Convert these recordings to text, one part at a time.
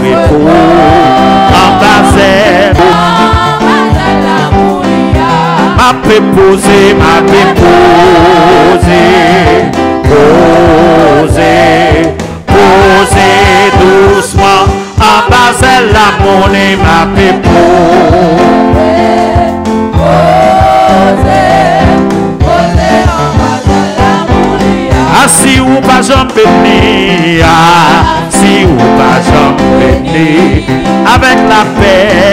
repos. En Basel, m'a préposé, posé doucement. En Basel, la monnaie m'a préposé. Si ou pas j'en béni, si ou pas j'en béni, avec la paix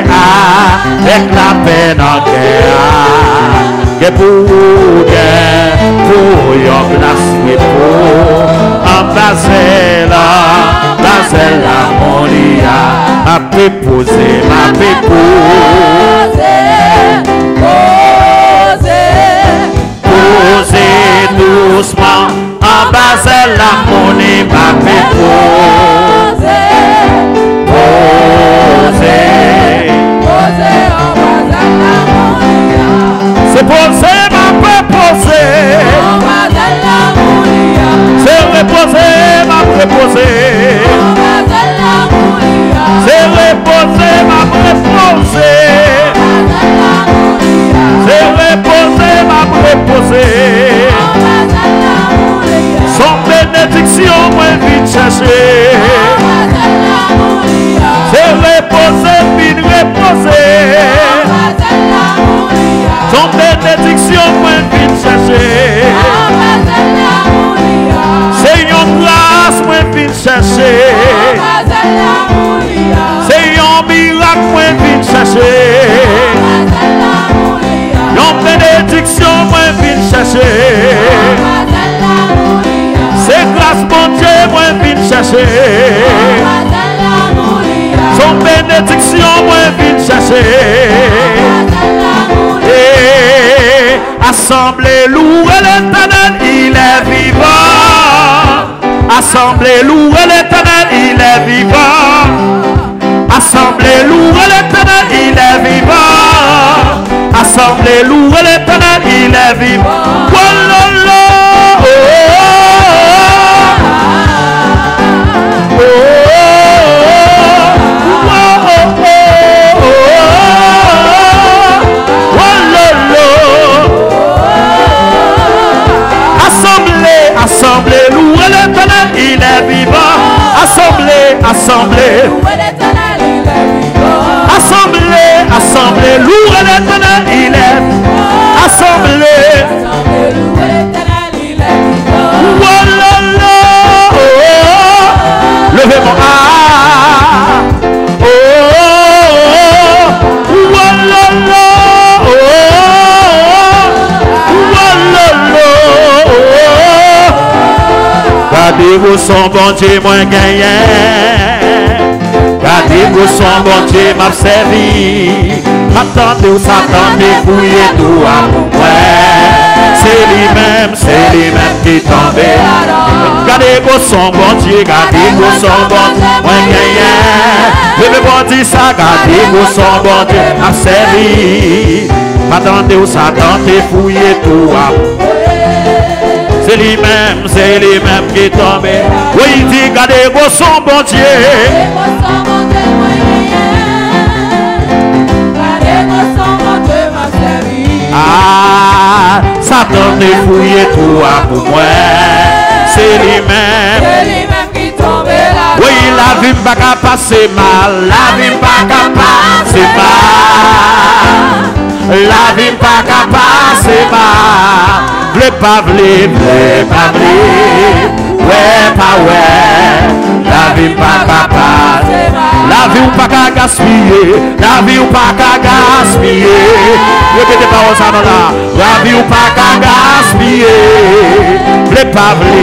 dans guerre, que pour yon place repos, en Basel, la monia, m'a préposé, posé doucement. En Basel, la monnaie m'a préposé. C'est posé, m'a préposé. C'est reposé, m'a préposé. C'est reposé, m'a préposé. C'est reposé, m'a préposé. Son bénédiction, moi, vite chercher. C'est reposer, vite reposer. Son bénédiction, moi, vite chercher. C'est une grâce, moi, vite chercher. C'est un miracle, moi, vite chercher. Une bénédiction, moi, vite chercher. C'est grâce mon Dieu, moi vite chercher. Son bénédiction, moi vite chercher. Et assemblée, louer l'Éternel, il est vivant. Assemblée, louer l'Éternel, il est vivant. Assemblée, louer l'Éternel, il est vivant. Assemblée, louer l'Éternel, il est vivant. Assemblée, louez l'Éternel, il est vivant. Assemblée, assemblée, louez l'Éternel, il est vivant. Assemblée, levez mon gardez-vous son bon Dieu, moi gagné. Gardez-vous son bon Dieu, m'a servi. M'attendez ou s'attendez, fouillez tout à moi. C'est lui-même qui tombe. Gardez-vous son bon Dieu, gardez-vous son bon Dieu, moi gagné. Je vais vous dire ça, gardez-vous son bon Dieu, m'a servi. M'attendez ou s'attendez, fouillez tout à moi. C'est lui-même qui tombe. Oui, il dit, gardez-vous son bon Dieu. Ah, Satan te fouille toi pour moi. C'est lui-même qui tombe là. Oui, la vie pas qu'à passer mal. La vie pas qu'à passer mal. La vie pas qu'à passer mal. V'le pas v'le, ouais pas ouais. La vie pas qu'à passer mal. La vie ou pas qu'à gaspiller. La vie ou pas qu'à gaspiller. Répétez pas ça là. La vie ou pas qu'à gaspiller. V'le pas v'le,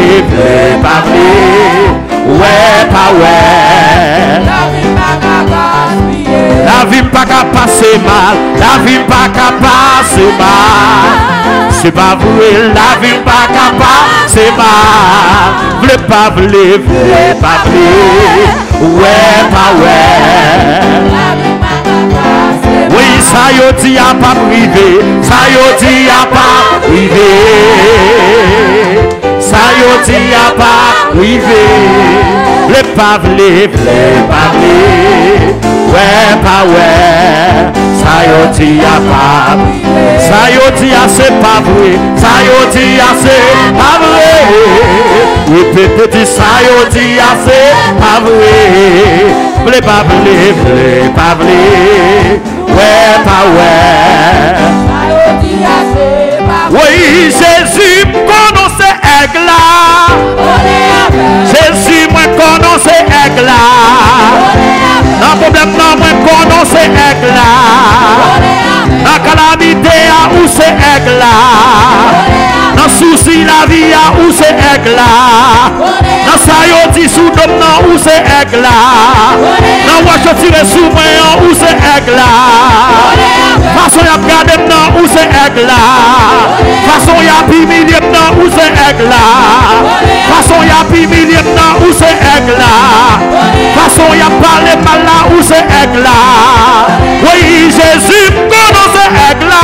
ouais pas ouais. La vie pas qu'à gaspiller. La vie pas qu'à passer mal. La vie pas qu'à passer mal. C'est pas vrai, la vie pas qu'à passer mal. V'le pas v'le, ouais pas ouais. La vie pas qu'à passer mal. Oui, ça y dit a pas privé. Ça y dit a pas privé. Ça y dit a pas privé. vle pas vle ouais pas ouais ça yo dit a pas ça yo dit a c'est pas vrai ça yo dit a c'est pas vrai oui peut-être ça yo dit a c'est pas vrai vle pas vle ouais pas ouais ça yo dit a c'est pas vrai oui Jésus connaissait aigle Jésus moi connaissais aigle non problème non moi connaissais aigle dans calamité où c'est aigle dans souci la vie où c'est aigle dans ça yo dit sous dom où c'est aigle dans wache tirer sous moi où c'est aigle façon y a regardé où c'est aigle façon y a humilié où c'est aigle façon y a humilié où c'est aigle façon y a parlé mal là où c'est aigle oui Jésus connaissait aigle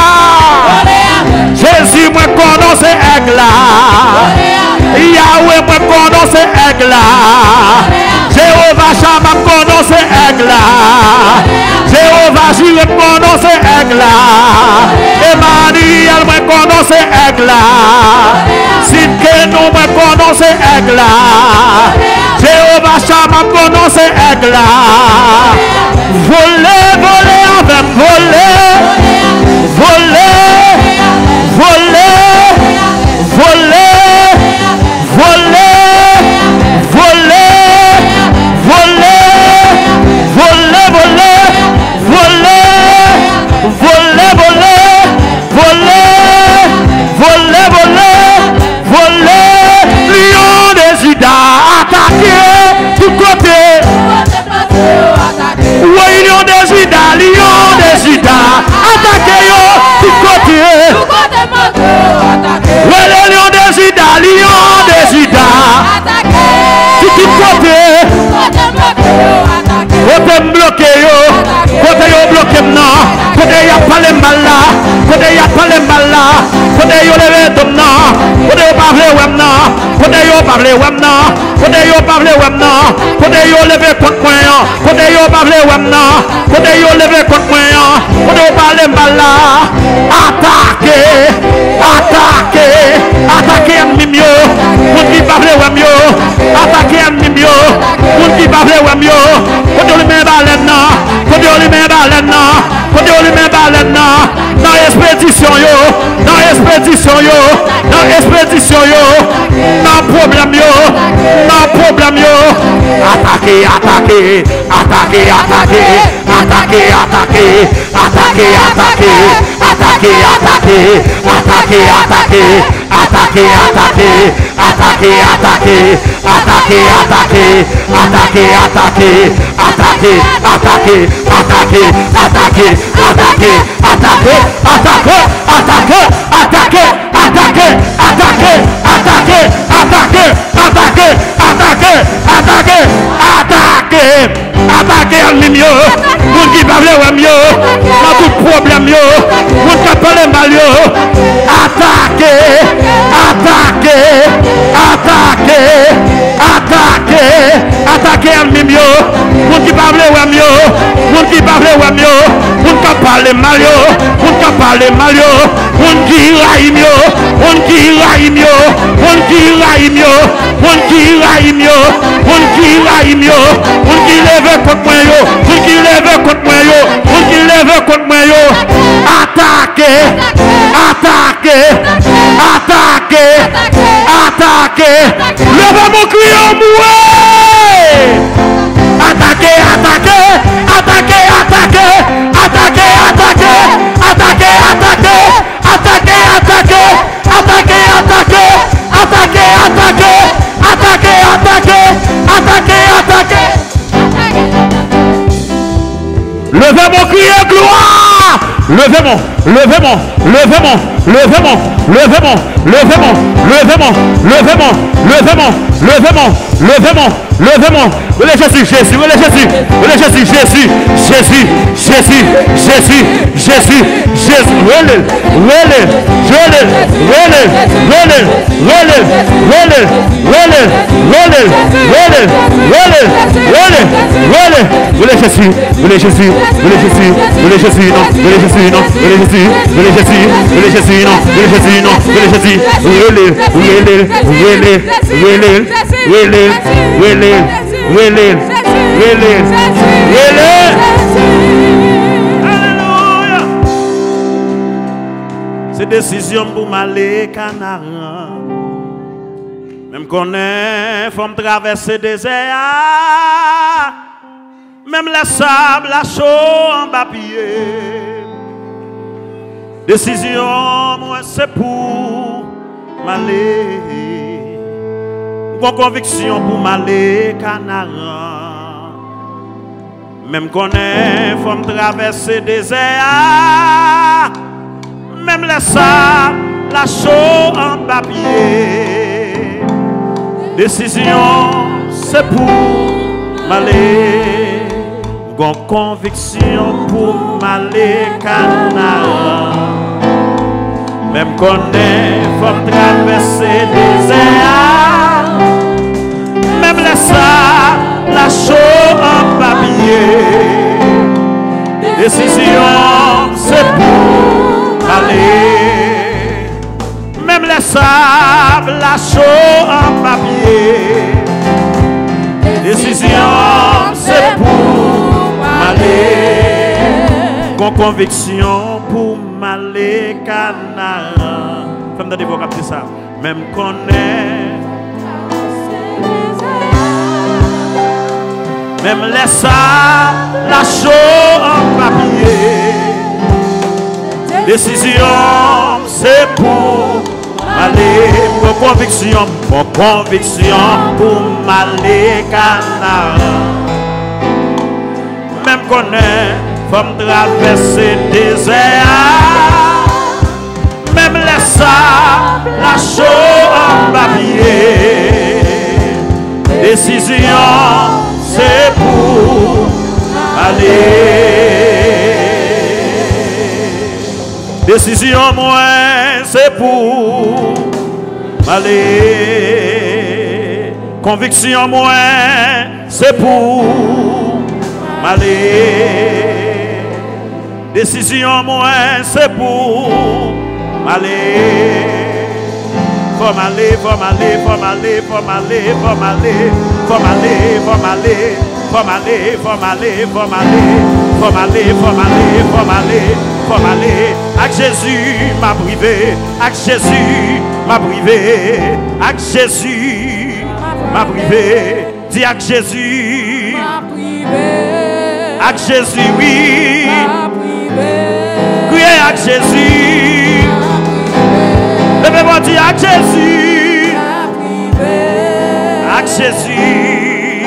Jésus moi connaissait aigle Yahweh moi connaissait aigle Jéhovah Shammah connaissait aigle Jéhovah Jireh connaissait aigle Emmanuel moi connaissait aigle Sidkenu moi connaissait aigle Jéhovah Shammah connaissait aigle voler avec voler lion des Judas attaqué tout côté oui lion des Judas attaqué yo tout côté oui le lion des Judas tout côté côté bloqué yo côté yo bloqué non côté y a pas les mal là côté y a pas les mal là côté yo levé dom non côté yo pas vle wem non côté yo pas vle wem non côté yo pas vle wem non côté yo levé contre moi côté yo pas vle wem non côté yo levé contre moi côté yo pas les mal là attaquer ennemi yo pour qui pas vle wem yo attaquer ennemi yo pour qui pas vle wem yo côté yo met balen non côté yo met balen non côté yo met balen non dans expédition yo dans expédition yo dans problème yo attaquer attaquer ennemi yo pour qui pas vle wem yo dans tout problème yo pour qui parler mal yo attaquer ennemi yo pour qui pas vle wem yo pour qui parler mal yo pour qui parler mal yo pour qui raïm yo pour qui raïm yo pour qui raïm yo pour qui raïm yo pour qui raïm yo pour qui lève contre moi yo pour qui lève contre moi yo pour qui lève contre moi yo attaquer lève mon cri en moué attaquer levez mon cri gloire levez-moi, levez-moi, levez-moi, levez-moi, levez-moi, levez-moi, levez-moi, levez-moi, levez-moi, levez-moi, levez-moi, levez-moi. Relève Jésus, Jésus, relève Jésus, relève Jésus, Jésus, Jésus, Jésus, Jésus, Jésus, Jésus, relève, relève, relève, relève, relève, relève, relève, relève, relève, relève, relève, relève, relève, relève Jésus, relève Jésus, relève Jésus, relève Jésus, non, relève Jésus, non, relève Jésus, relève Jésus, relève Jésus, non, relève Jésus, non, relève Jésus, relève, relève, relève, relève, relève, relève, relève, relève, relève. Alléluia. C'est décision pour m'aller Canaan. Même qu'on est, faut me traverser des désert. Même les sables à chaud en bas pied. Décision, moi, c'est pour m'aller. Bonne conviction pour m'aller Canaan. Même qu'on est, faut me traverser des désert. Même les sables, la chaux en papier. Décision, c'est pour m'aller. Bonne conviction pour m'aller Canaan. Même qu'on est, faut me traverser des désert. Même les sables, la chaux en papier. Décision, c'est pour m'aller. Même les sables, la chaux en papier. Décision, c'est pour m'aller. Con conviction pour m'aller Canaan. Femme de dévot, capter ça. Même qu'on est. Même les sables, la chaux en papier. Décision, c'est pour m'aller. Mon conviction pour m'aller Canaan. Même qu'on est, faut me traverser des désert. Même les sables, la chaux en papier. Décision, c'est pour aller. Décision, moi, c'est pour aller. Conviction, moi, c'est pour aller. Décision, moi, c'est pour aller. Faut m'aller, faut m'aller, faut m'aller, faut m'aller, faut m'aller, faut m'aller, faut m'aller, faut m'aller, faut m'aller, faut m'aller, faut m'aller, faut m'aller, faut m'aller, faut m'aller. Avec Jésus m'a privé, avec Jésus m'a privé, avec Jésus m'a privé. Dis avec Jésus m'a privé, avec Jésus oui, criez avec Jésus. Levez-moi, dis avec Jésus, avec Jésus,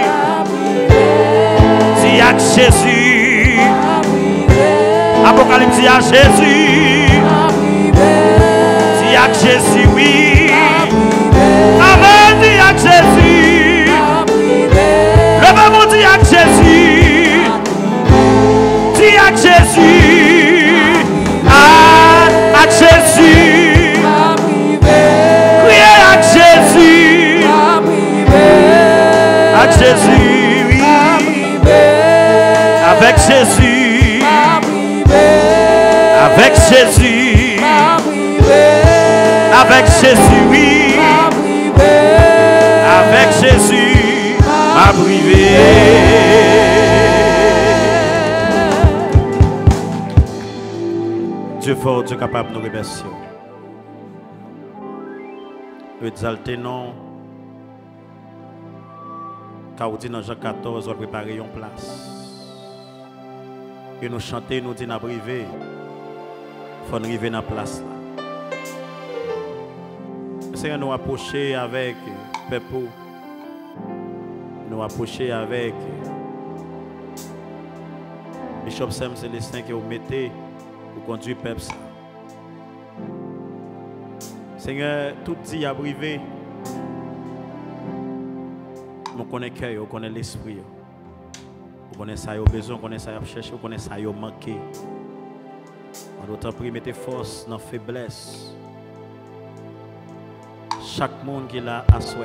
dis avec Jésus. Apocalypse, dis à Jésus, dis avec Jésus, oui. Amen, dis avec Jésus. Levez-moi, dis avec Jésus, dis avec Jésus, avec Jésus. Avec Jésus, oui. Avec Jésus, avec Jésus, avec Jésus, oui. Avec Jésus, m'a privé. Dieu fort, Dieu capable, nous remercions. Exalter non. Car vous dites dans Jean 14, on prépare une place. Et nous chanter, nous disons, nous arriver. Il faut nous arriver dans la place là. Seigneur, nous approcher avec Peppo. Nous approcher avec Bishop Sam Célestin qui vous mettez pour conduire le peuple. Seigneur, tout dit à privé. On connaît le cœur, on connaît l'esprit. On connaît ça, on a besoin, on connaît ça, on cherche, on connaît ça, on manqué. On doit prier, mettez force dans la faiblesse. Chaque monde qui est là à soi.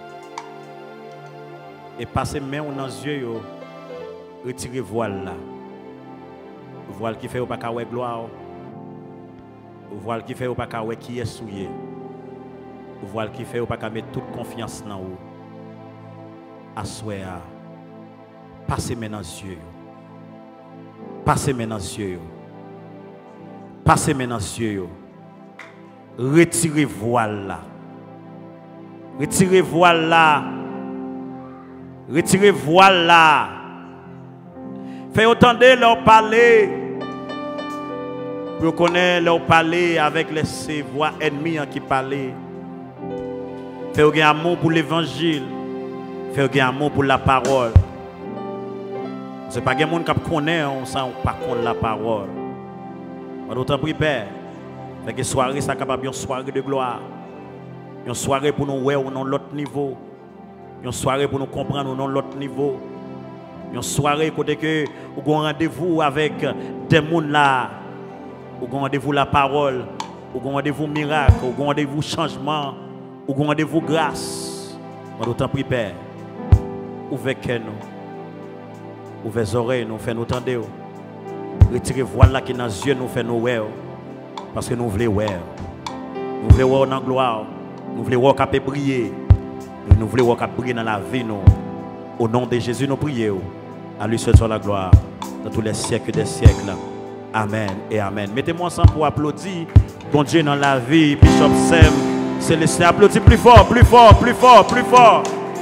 Et passez main dans les yeux, retirez voile là. Voile qui fait au pas qu'à gloire. Voile qui fait au pas qu'à qui est souillé. Voile qui fait au pas qu'à mettre toute confiance dans vous. À soi. Passez main dans les yeux. Passez main dans les yeux. Passez main dans les yeux. Retirez voile là. Retirez voile là. Retirez voile là. Faites entendre leur parler. Pour connaître leur parler avec ces voix ennemies qui parlent. Faites un amour pour l'évangile. Faites un amour pour la parole. Ce n'est pas que les gens qui connaissent sans pas connaître la parole. On doit prier, Père. Fait que soirée, ça capable une soirée de gloire. Une soirée pour nous voir dans l'autre niveau. Une soirée pour nous comprendre dans l'autre niveau. Une soirée côté que vous avez rendez-vous avec des gens là. Vous avez rendez-vous la parole. Vous avez rendez-vous miracle. Vous avez rendez-vous changement. Vous avez rendez-vous grâce. On doit prier, Père. Ouvrez nous. Ouvrez les oreilles, nous fait nous entendre. Retirez voile là qui dans les yeux, nous fait nous voir. Parce que nous voulons voir. Nous voulons voir dans la gloire. Nous voulons voir qu'il peut briller. Nous voulons voir qu'il peut briller dans la vie. Nous. Au nom de Jésus, nous prions. À lui seul soit la gloire. Dans tous les siècles des siècles. Amen et amen. Mettez-moi ensemble pour applaudir. Bon Dieu dans la vie. Bishop Sam. Célestin. Applaudis plus fort, plus fort, plus fort, plus fort.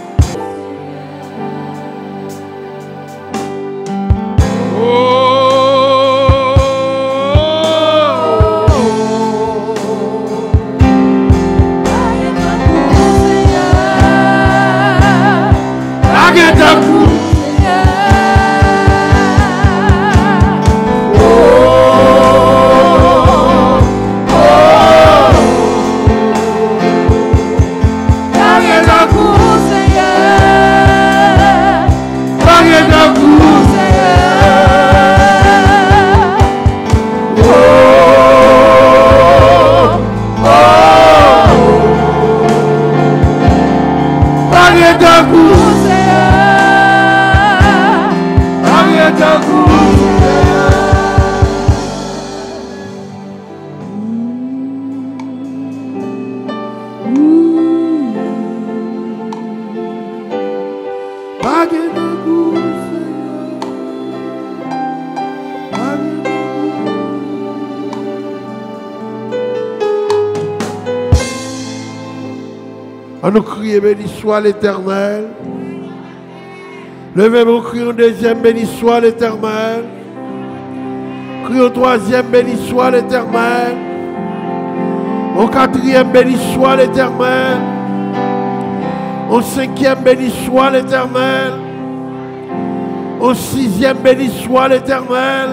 On nous crie, béni soit l'Éternel. Levez-vous, crions deuxième, béni soit l'Éternel. Crions troisième, béni soit l'Éternel. Au quatrième, béni soit l'Éternel. Au cinquième, béni soit l'Éternel. Au sixième, béni soit l'Éternel.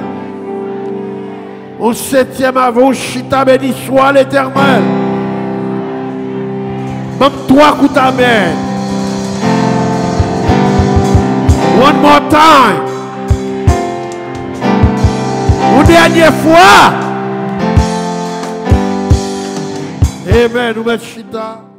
Au septième, avant Chita, béni soit l'Éternel. Même trois coups d'amen. One more time. Une dernière fois. Amen. Nous mettons Chita.